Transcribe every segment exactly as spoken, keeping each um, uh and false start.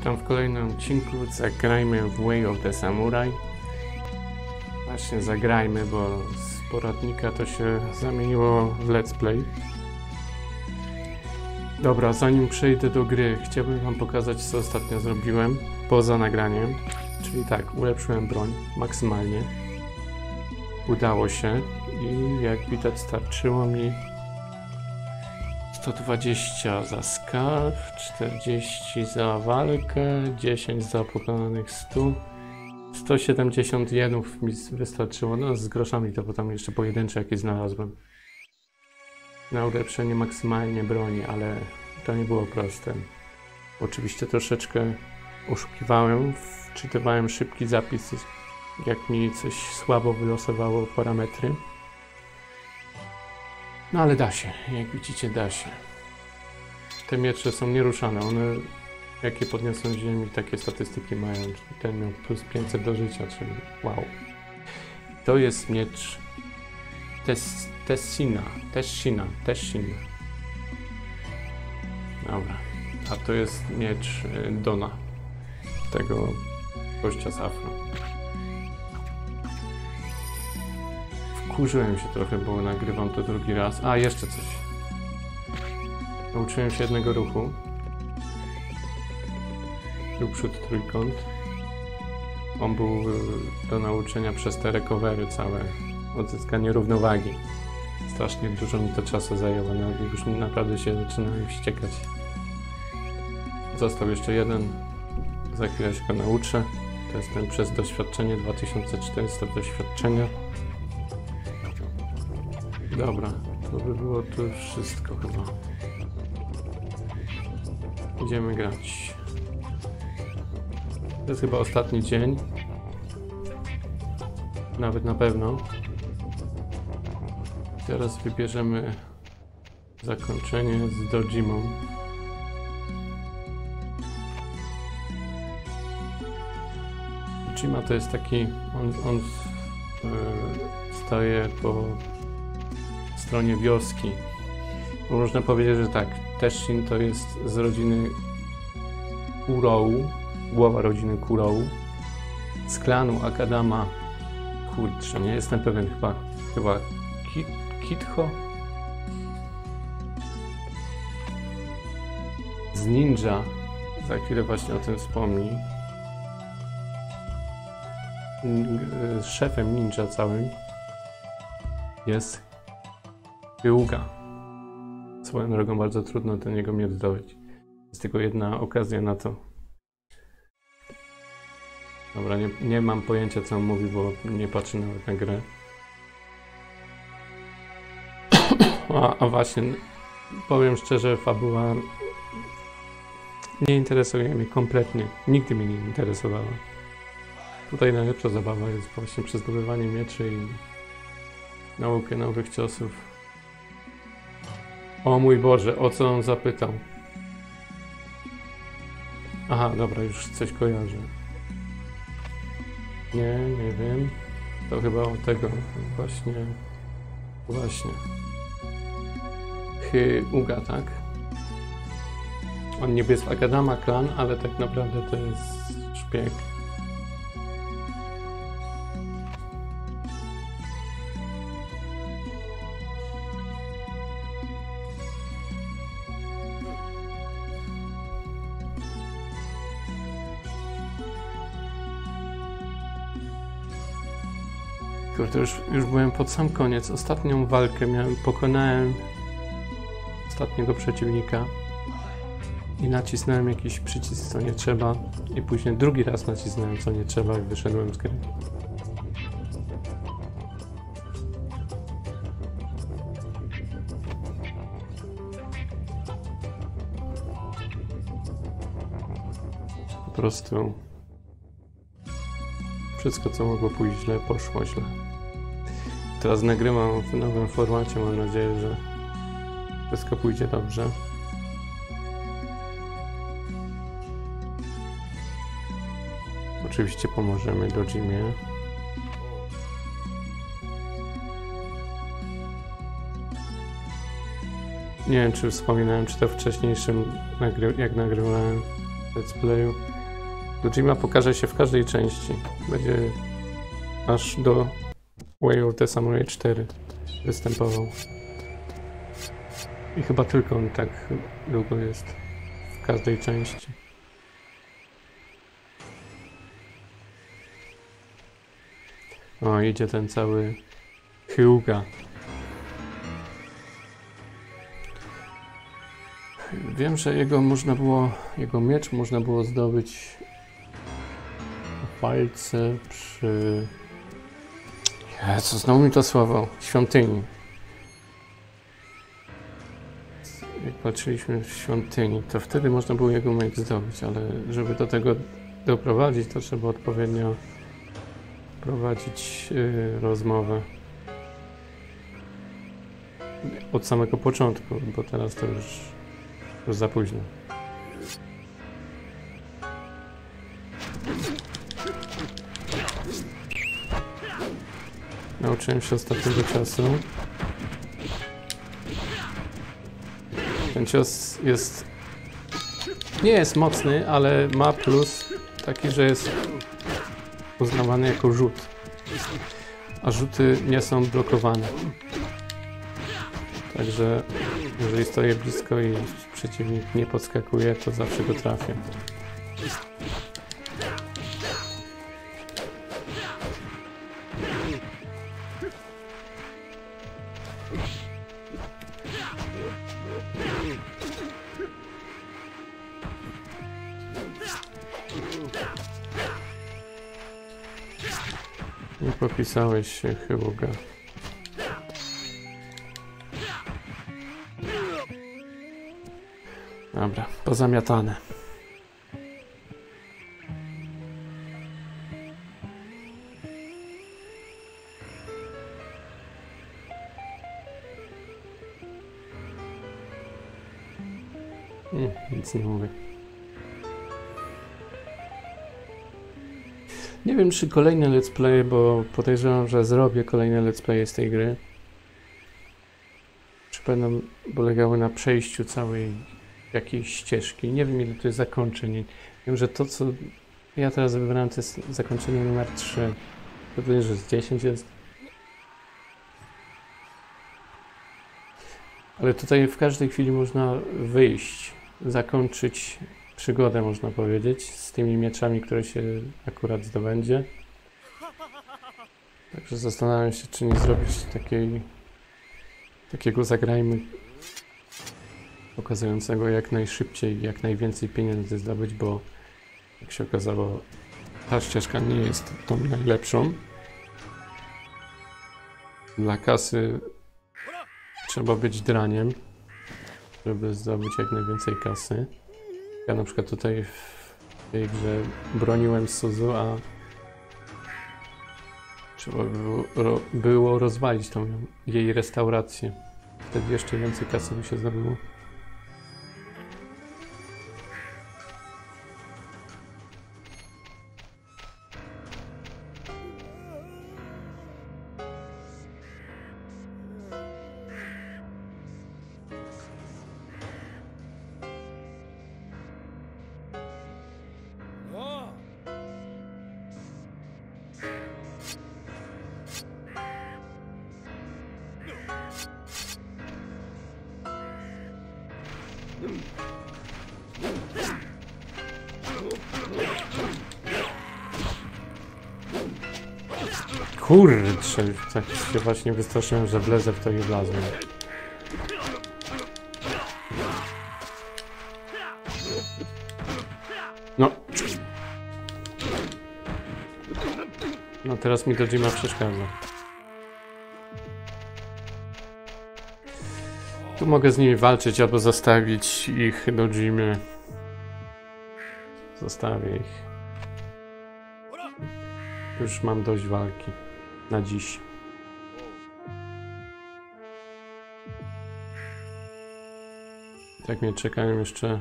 Witam w kolejnym odcinku. Zagrajmy w Way of the Samurai. Właśnie zagrajmy, bo z poradnika to się zamieniło w let's play. Dobra, zanim przejdę do gry, chciałbym wam pokazać, co ostatnio zrobiłem poza nagraniem. Czyli tak, ulepszyłem broń maksymalnie. Udało się i jak widać starczyło mi sto dwadzieścia za skarb, czterdzieści za walkę, dziesięć za pokonanych stu, sto siedemdziesiąt jenów mi wystarczyło, no z groszami to potem jeszcze pojedyncze jakieś znalazłem. Na ulepszenie maksymalnie broni, ale to nie było proste. Oczywiście troszeczkę oszukiwałem, wczytywałem szybki zapis, jak mi coś słabo wylosowało parametry. No ale da się, jak widzicie, da się. Te miecze są nieruszane, one jakie podniosą z ziemi, takie statystyki mają. Ten miał plus pięćset do życia, czyli wow. To jest miecz Tes, Tessina, Tessina, Tessina. Dobra, a to jest miecz Dona, tego gościa z Afro. Wkurzyłem się trochę, bo nagrywam to drugi raz. A, jeszcze coś. Nauczyłem się jednego ruchu. Tył, przód, trójkąt. On był do nauczenia przez te recovery całe. Odzyskanie równowagi. Strasznie dużo mi to czasu zajęło. No, już naprawdę się zaczynałem wściekać. Został jeszcze jeden. Za chwilę się go nauczę. To jest ten przez doświadczenie. dwa tysiące czterysta doświadczenia. Dobra, to by było to już wszystko chyba. Idziemy grać. To jest chyba ostatni dzień. Nawet na pewno. Teraz wybierzemy zakończenie z Dojimą. Dojima to jest taki... On, on yy, staje po stronie wioski. Można powiedzieć, że tak, Teshin to jest z rodziny Kurou, głowa rodziny Kurou, z klanu Akadama, kurczę, nie jestem pewien, chyba, chyba Ki, Kitho, z ninja, za chwilę właśnie o tym wspomni, z szefem ninja całym jest Hyuga. Swoją drogą bardzo trudno do niego mieć zdobyć. Jest tylko jedna okazja na to. Dobra, nie, nie mam pojęcia, co on mówi, bo nie patrzę nawet na grę. A, a właśnie, powiem szczerze, fabuła nie interesuje mnie kompletnie. Nigdy mnie nie interesowała. Tutaj najlepsza zabawa jest właśnie przez zdobywanie mieczy i naukę nowych ciosów. O mój Boże, o co on zapytał? Aha, dobra, już coś kojarzę. Nie, nie wiem. To chyba o tego właśnie... Właśnie. Hyuga, tak? On niby jest Akadama klan, ale tak naprawdę to jest szpieg. Kurde, już, już byłem pod sam koniec. Ostatnią walkę miałem, pokonałem ostatniego przeciwnika i nacisnąłem jakiś przycisk, co nie trzeba, i później drugi raz nacisnąłem, co nie trzeba, i wyszedłem z gry. Po prostu wszystko, co mogło pójść źle, poszło źle. Teraz nagrywam w nowym formacie, mam nadzieję, że wszystko pójdzie dobrze. Oczywiście pomożemy Dojimie. Nie wiem, czy wspominałem, czy to w wcześniejszym, nagry jak nagrywałem let's playu. Dojima pokaże się w każdej części. Będzie aż do Way of the Samurai cztery występował. I chyba tylko on tak długo jest w każdej części. O, idzie ten cały Hyuga. Wiem, że jego można było, jego miecz można było zdobyć w walce przy... Jezu, znowu mi to słowo. Świątyni. Jak patrzyliśmy w świątyni, to wtedy można było jego miecz zdobyć, ale żeby do tego doprowadzić, to trzeba odpowiednio prowadzić yy, rozmowę od samego początku, bo teraz to już, już za późno. Nauczyłem się ostatniego czasu. Ten cios jest... nie jest mocny, ale ma plus taki, że jest uznawany jako rzut. A rzuty nie są blokowane. Także jeżeli stoję blisko i przeciwnik nie podskakuje, to zawsze go trafię. Nie popisałeś się, Hyuga. Dobra, pozamiatane. Nie, nic nie mówię. Nie wiem, czy kolejne let's play, bo podejrzewam, że zrobię kolejne let's play z tej gry. Czy będą polegały na przejściu całej jakiejś ścieżki. Nie wiem, ile to jest zakończeń. Wiem, że to, co ja teraz wybrałem, to jest zakończenie numer trzy. To tyle, że z dziesięć jest. Ale tutaj w każdej chwili można wyjść, zakończyć przygodę, można powiedzieć, z tymi mieczami, które się akurat zdobędzie. Także zastanawiam się, czy nie zrobić takiej, takiego zagrajmy pokazującego jak najszybciej, jak najwięcej pieniędzy zdobyć, bo jak się okazało, ta ścieżka nie jest tą najlepszą. Dla kasy trzeba być draniem, żeby zdobyć jak najwięcej kasy. Ja na przykład tutaj w tej grze broniłem Suzu, a trzeba było, ro, było rozwalić tą jej restaurację. Wtedy jeszcze więcej kasy by się zdobyło. Kurczę, tak się właśnie wystraszyłem, że wlezę w to i wlazłem. No. No teraz mi Dojima przeszkadza. Tu mogę z nimi walczyć albo zostawić ich Dojimy. Zostawię ich. Już mam dość walki. Na dziś. Tak mnie czekają jeszcze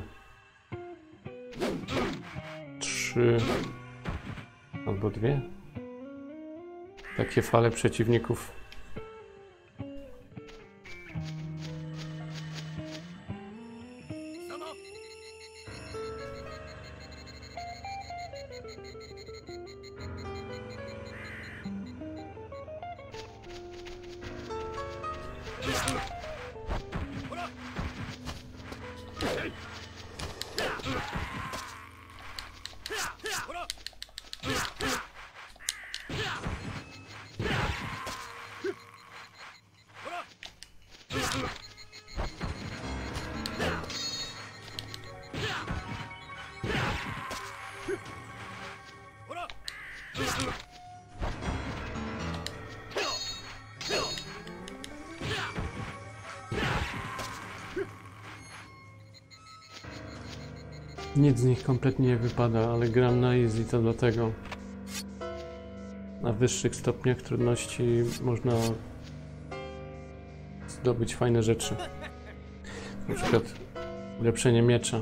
trzy albo dwie takie fale przeciwników. Nic z nich kompletnie nie wypada, ale gram na easy, to dlatego na wyższych stopniach trudności można zdobyć fajne rzeczy. Na przykład ulepszenie miecza.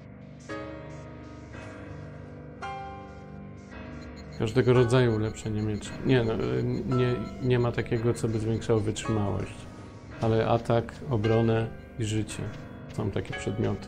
Każdego rodzaju ulepszenie miecza. Nie, no, nie, nie ma takiego, co by zwiększało wytrzymałość. Ale atak, obronę i życie są takie przedmioty.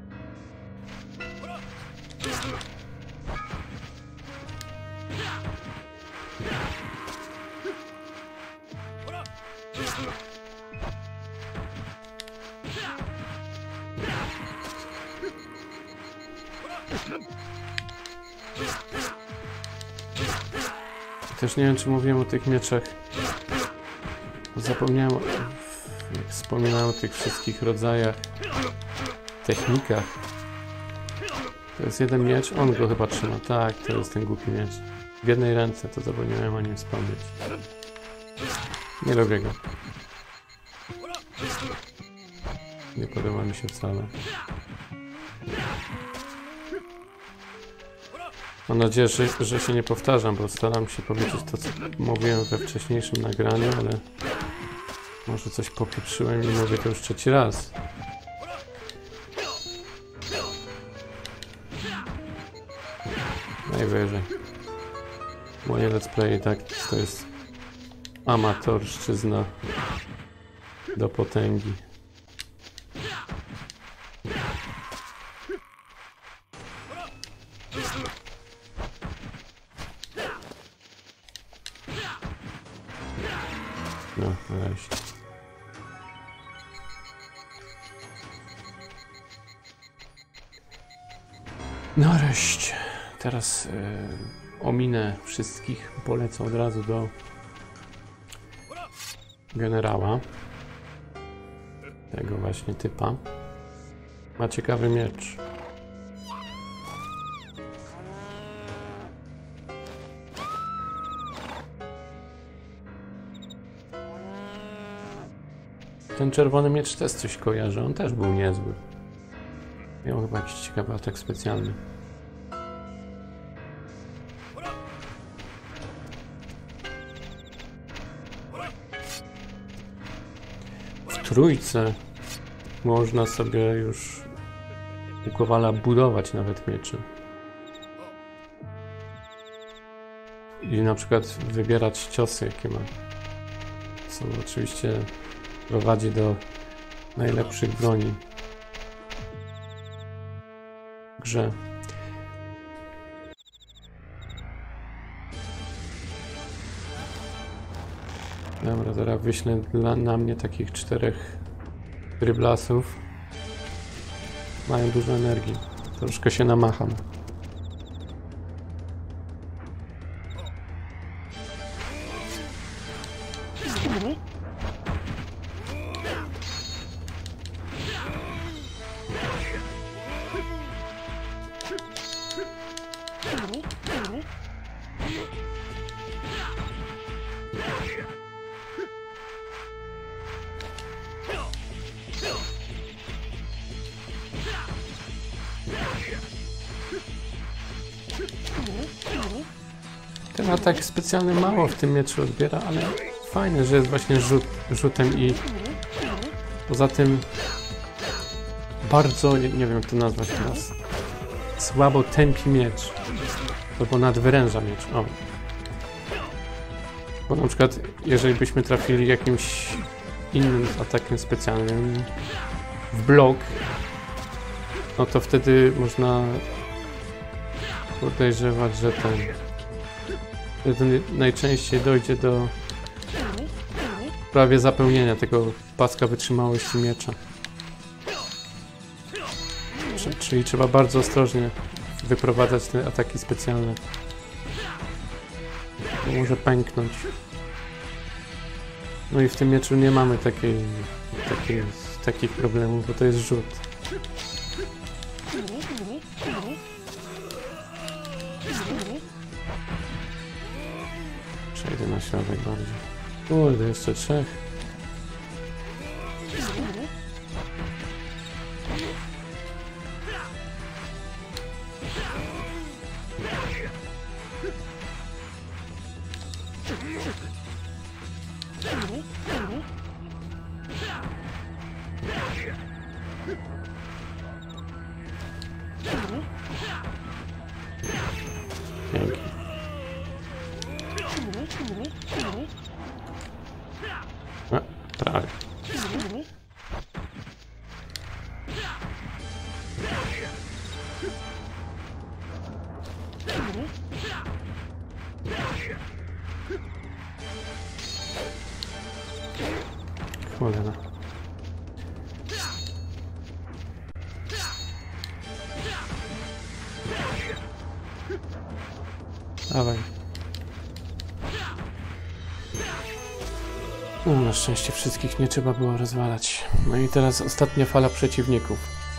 Też nie wiem, czy mówiłem o tych mieczach. Zapomniałem, jak wspominałem o tych wszystkich rodzajach, technikach. To jest jeden miecz, on go chyba trzyma. Tak, to jest ten głupi miecz. W jednej ręce, to zapomniałem o nim wspomnieć. Nie lubię go. Nie podoba mi się wcale. Mam nadzieję, że, że się nie powtarzam, bo staram się powiedzieć to, co mówiłem we wcześniejszym nagraniu, ale może coś popieprzyłem i mówię to już trzeci raz. Najwyżej. Moje let's play tak to jest amatorszczyzna do potęgi. No, nareszcie. Nareszcie. Teraz yy, ominę wszystkich. Polecę od razu do generała. Tego właśnie typa. Ma ciekawy miecz. Ten czerwony miecz też coś kojarzy, on też był niezły. Miał chyba jakiś ciekawy atak specjalny. W trójce można sobie już u Kowala budować nawet mieczy. I na przykład wybierać ciosy, jakie ma. Co oczywiście prowadzi do najlepszych broni w grze. Dobra, teraz wyślę dla, na mnie takich czterech dryblasów. Mają dużo energii. Troszkę się namacham. Ten atak specjalny mało w tym mieczu odbiera, ale fajne, że jest właśnie rzut, rzutem i poza tym bardzo, nie, nie wiem jak to nazwać teraz, słabo tępi miecz, albo nadwyręża miecz. O. Bo na przykład jeżeli byśmy trafili jakimś innym atakiem specjalnym w blok, no to wtedy można podejrzewać, że ten wtedy najczęściej dojdzie do prawie zapełnienia tego paska wytrzymałości miecza. Czyli trzeba bardzo ostrożnie wyprowadzać te ataki specjalne. Bo może pęknąć. No i w tym mieczu nie mamy takiej, takiej, takich problemów, bo to jest rzut. Przejdę na środek bardziej. Kurde, jeszcze trzech. Cholera. Dawaj. No, na szczęście wszystkich nie trzeba było rozwalać. No i teraz ostatnia fala przeciwników.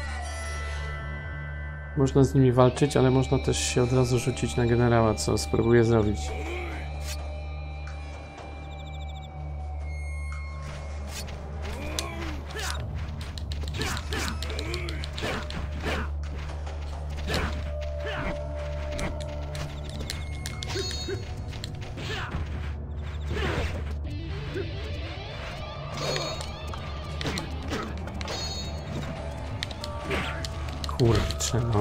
Można z nimi walczyć, ale można też się od razu rzucić na generała, co spróbuję zrobić. Kurczę, no.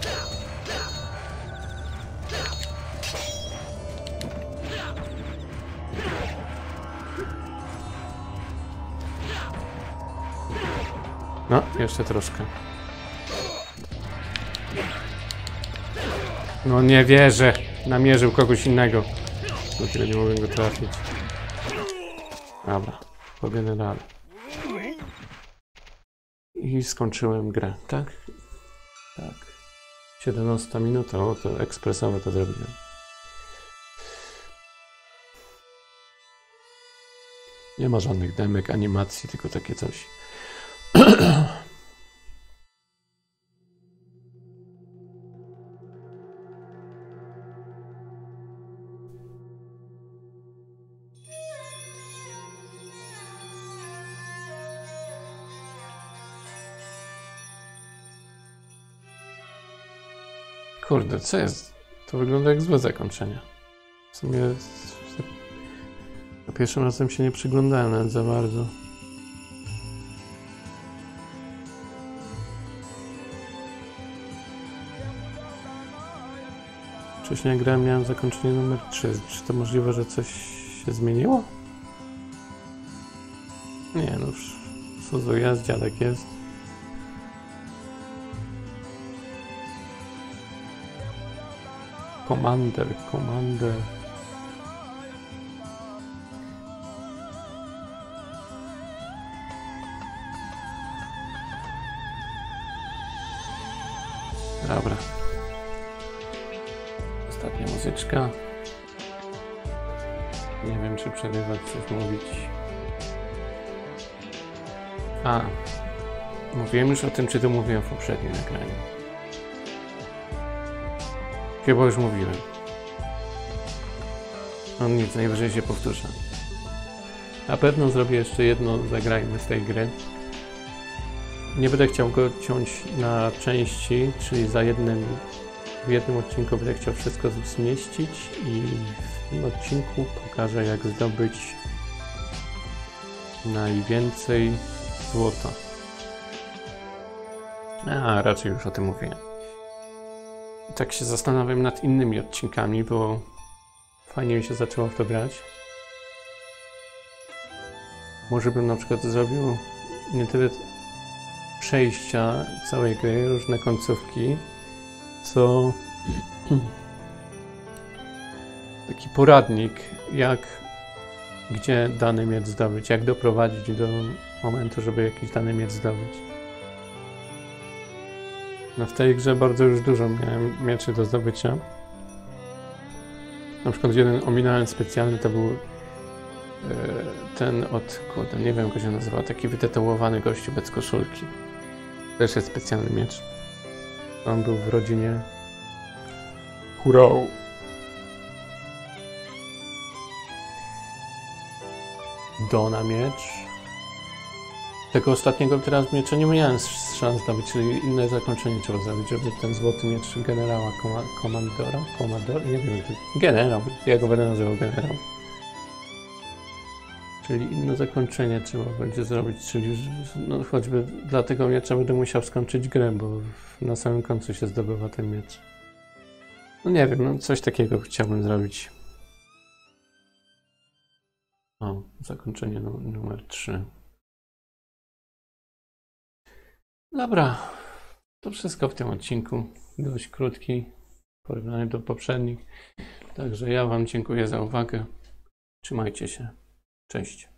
No, jeszcze troszkę. No nie wierzę. Namierzył kogoś innego. Dlatego nie mogę go trafić. Dobra, po generale. I skończyłem grę, tak? Tak. siedemnasta minut, o to ekspresowe to zrobiłem. Nie ma żadnych demek, animacji, tylko takie coś. Kurde, co jest? To wygląda jak złe zakończenie. W sumie za pierwszym razem się nie przyglądałem nawet za bardzo. Wcześniej jak grałem, miałem zakończenie numer trzy. Czy to możliwe, że coś się zmieniło? Nie, no już Suzu jest, dziadek jest. Commander, Commander. Dobra. Ostatnia muzyczka. Nie wiem, czy przerywać, coś mówić. A. Mówiłem już o tym, czy to mówiłem w poprzednim nagraniu. Chyba już mówiłem. No nic, najwyżej się powtórzę. Na pewno zrobię jeszcze jedno zagrajmy z tej gry. Nie będę chciał go ciąć na części, czyli za jednym, w jednym odcinku będę chciał wszystko zmieścić i w tym odcinku pokażę, jak zdobyć najwięcej złota. A, raczej już o tym mówiłem. Tak się zastanawiam nad innymi odcinkami, bo fajnie mi się zaczęło w to grać. Może bym na przykład zrobił nie tyle przejścia całej gry, różne końcówki, co taki poradnik, jak, gdzie dany miecz zdobyć, jak doprowadzić do momentu, żeby jakiś dany miecz zdobyć. No w tej grze bardzo już dużo miałem mieczy do zdobycia. Na przykład jeden ominąłem specjalny, to był yy, ten od, kurde, nie wiem jak się nazywa, taki wytatuowany gościu bez koszulki. Też jest specjalny miecz. On był w rodzinie Kurao. Dona miecz. Tego ostatniego teraz miecza nie miałem szans zdobyć, czyli inne zakończenie trzeba zrobić, żeby ten złoty miecz generała, koma, komandora, komandor, nie wiem, generał, ja go będę nazywał generał. Czyli inne zakończenie trzeba będzie zrobić, czyli no, choćby dla tego miecza będę musiał skończyć grę, bo na samym końcu się zdobywa ten miecz. No nie wiem, no coś takiego chciałbym zrobić. O, zakończenie numer trzy. Dobra, to wszystko w tym odcinku. Dość krótki, w porównaniu do poprzednich. Także ja Wam dziękuję za uwagę. Trzymajcie się. Cześć.